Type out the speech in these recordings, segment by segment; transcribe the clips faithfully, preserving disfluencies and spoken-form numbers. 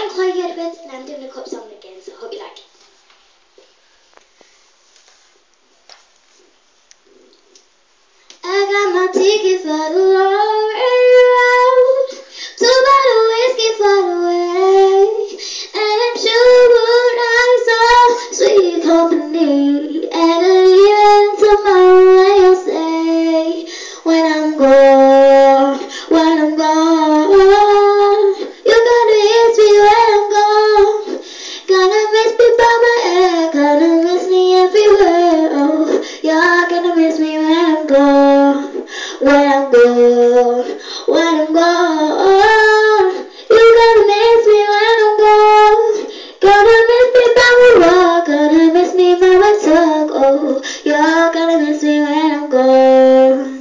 I'm Chloe Edwards and I'm doing a club song again, so I hope you like it. I got my ticket for the long road, two bottle whiskey for the way, and I'm sure nice all sweet company, and even tomorrow I'll say, when I'm gone, when I'm gone, you're gonna miss me when I'm gone, gonna miss me by my air, gonna miss me everywhere, oh, you're gonna miss me when I'm gone, when I'm gone, when I'm gone, you're gonna miss me when I'm gone, gonna miss me by my walk, gonna miss me by my talk, oh, you're gonna miss me when I'm gone.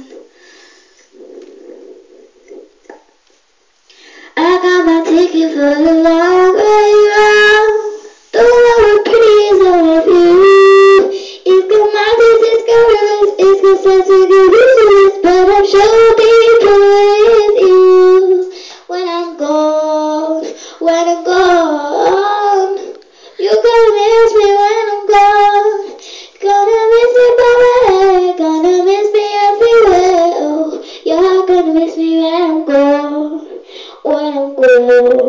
I got my ticket for the long way round. Don't know what pretty is all of you. It's got my taste, it's got rivers, it's got sense, it's got useless, but I'm sure people with you. When I'm gone, when I'm gone, you're gonna miss me when I'm gone. Gonna miss me by my head, gonna miss me everywhere. Oh, you're gonna miss me when I'm gone. When I'm gone.